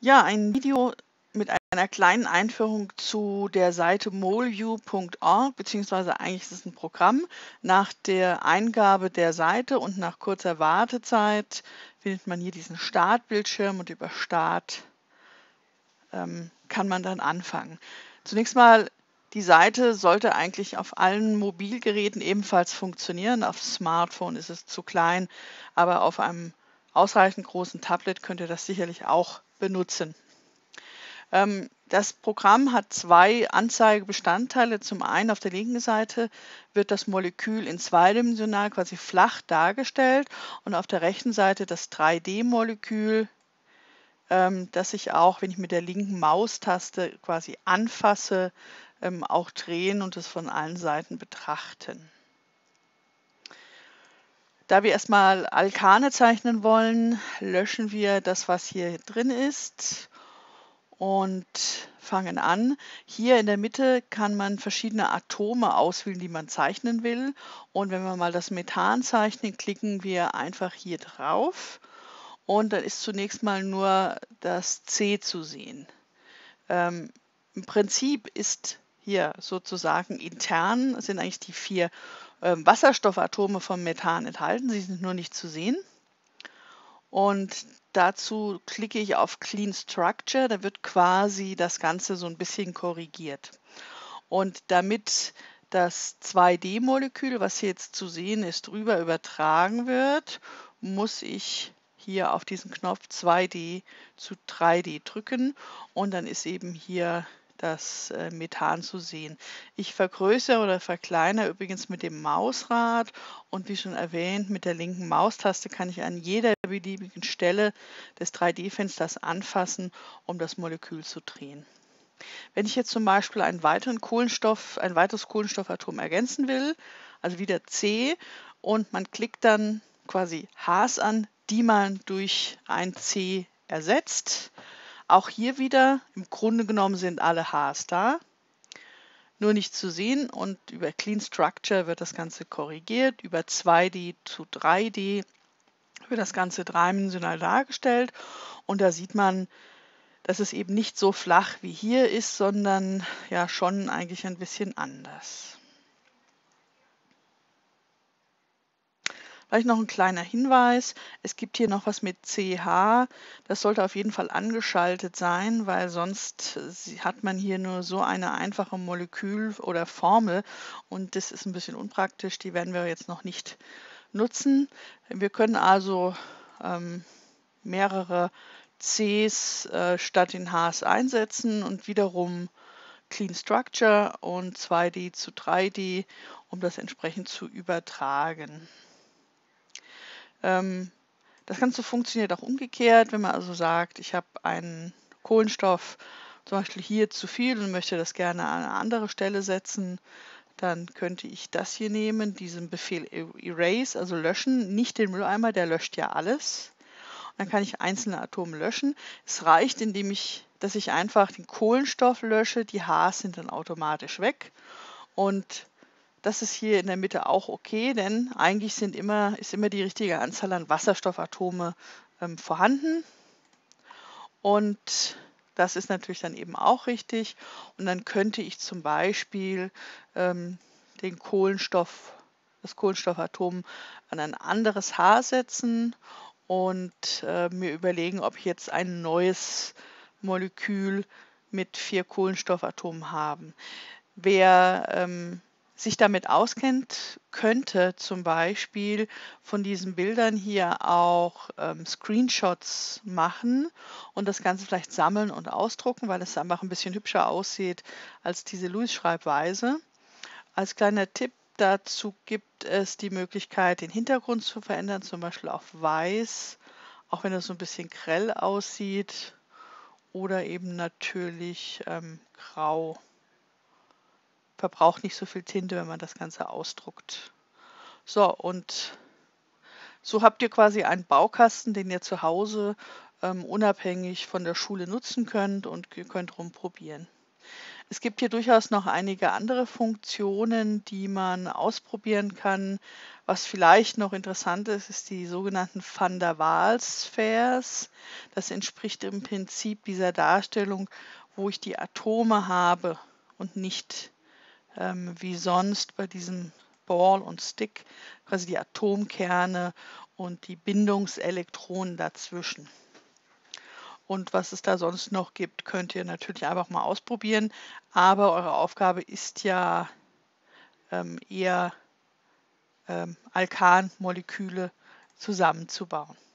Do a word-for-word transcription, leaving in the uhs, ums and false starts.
Ja, ein Video mit einer kleinen Einführung zu der Seite moleview punkt org, beziehungsweise eigentlich ist es ein Programm. Nach der Eingabe der Seite und nach kurzer Wartezeit findet man hier diesen Startbildschirm und über Start ähm, kann man dann anfangen. Zunächst mal, die Seite sollte eigentlich auf allen Mobilgeräten ebenfalls funktionieren. Auf Smartphone ist es zu klein, aber auf einem ausreichend großen Tablet könnt ihr das sicherlich auch benutzen. Ähm, das Programm hat zwei Anzeigebestandteile. Zum einen auf der linken Seite wird das Molekül in zweidimensional quasi flach dargestellt und auf der rechten Seite das drei D-Molekül, ähm, das ich auch, wenn ich mit der linken Maustaste quasi anfasse, ähm, auch drehen und es von allen Seiten betrachten. Da wir erstmal Alkane zeichnen wollen, löschen wir das, was hier drin ist, und fangen an. Hier in der Mitte kann man verschiedene Atome auswählen, die man zeichnen will. Und wenn wir mal das Methan zeichnen, klicken wir einfach hier drauf. Und dann ist zunächst mal nur das C zu sehen. Ähm, Im Prinzip ist hier sozusagen intern, sind eigentlich die vier ähm, Wasserstoffatome vom Methan enthalten. Sie sind nur nicht zu sehen. Und dazu klicke ich auf Clean Structure, da wird quasi das Ganze so ein bisschen korrigiert. Und damit das zwei D-Molekül, was hier jetzt zu sehen ist, drüber übertragen wird, muss ich hier auf diesen Knopf zwei D zu drei D drücken und dann ist eben hier das äh, Methan zu sehen. Ich vergrößere oder verkleinere übrigens mit dem Mausrad und wie schon erwähnt, mit der linken Maustaste kann ich an jeder beliebigen Stelle des drei D-Fensters anfassen, um das Molekül zu drehen. Wenn ich jetzt zum Beispiel einen weiteren Kohlenstoff, ein weiteres Kohlenstoffatom ergänzen will, also wieder C, und man klickt dann quasi Hs an, die man durch ein C ersetzt. Auch hier wieder, im Grunde genommen sind alle Hs da, nur nicht zu sehen, und über Clean Structure wird das Ganze korrigiert, über zwei D zu drei D wird das Ganze dreidimensional dargestellt und da sieht man, dass es eben nicht so flach wie hier ist, sondern ja schon eigentlich ein bisschen anders. Vielleicht noch ein kleiner Hinweis, es gibt hier noch was mit C H, das sollte auf jeden Fall angeschaltet sein, weil sonst hat man hier nur so eine einfache Molekül oder Formel und das ist ein bisschen unpraktisch, die werden wir jetzt noch nicht nutzen. Wir können also ähm, mehrere Cs äh, statt den Hs einsetzen und wiederum Clean Structure und zwei D zu drei D, um das entsprechend zu übertragen. Ähm, das Ganze funktioniert auch umgekehrt, wenn man also sagt, ich habe einen Kohlenstoff zum Beispiel hier zu viel und möchte das gerne an eine andere Stelle setzen, dann könnte ich das hier nehmen, diesen Befehl Erase, also löschen, nicht den Mülleimer, der löscht ja alles. Dann kann ich einzelne Atome löschen. Es reicht, indem ich, dass ich einfach den Kohlenstoff lösche, die Hs sind dann automatisch weg. Und das ist hier in der Mitte auch okay, denn eigentlich sind immer, ist immer die richtige Anzahl an Wasserstoffatome ähm, vorhanden. Und das ist natürlich dann eben auch richtig. Und dann könnte ich zum Beispiel ähm, den Kohlenstoff, das Kohlenstoffatom an ein anderes H setzen und äh, mir überlegen, ob ich jetzt ein neues Molekül mit vier Kohlenstoffatomen habe. Wer ähm, sich damit auskennt, könnte zum Beispiel von diesen Bildern hier auch ähm, Screenshots machen und das Ganze vielleicht sammeln und ausdrucken, weil es einfach ein bisschen hübscher aussieht als diese Louis-Schreibweise. Als kleiner Tipp dazu gibt es die Möglichkeit, den Hintergrund zu verändern, zum Beispiel auf weiß, auch wenn es so ein bisschen grell aussieht, oder eben natürlich ähm, grau. Verbraucht nicht so viel Tinte, wenn man das Ganze ausdruckt. So, und so habt ihr quasi einen Baukasten, den ihr zu Hause ähm, unabhängig von der Schule nutzen könnt und ihr könnt rumprobieren. Es gibt hier durchaus noch einige andere Funktionen, die man ausprobieren kann. Was vielleicht noch interessant ist, ist die sogenannten Van der Waals-Spheres. Das entspricht im Prinzip dieser Darstellung, wo ich die Atome habe und nicht ähm, wie sonst bei diesem Ball und Stick, quasi die Atomkerne und die Bindungselektronen dazwischen. Und was es da sonst noch gibt, könnt ihr natürlich einfach mal ausprobieren. Aber eure Aufgabe ist ja ähm, eher ähm, Alkanmoleküle zusammenzubauen.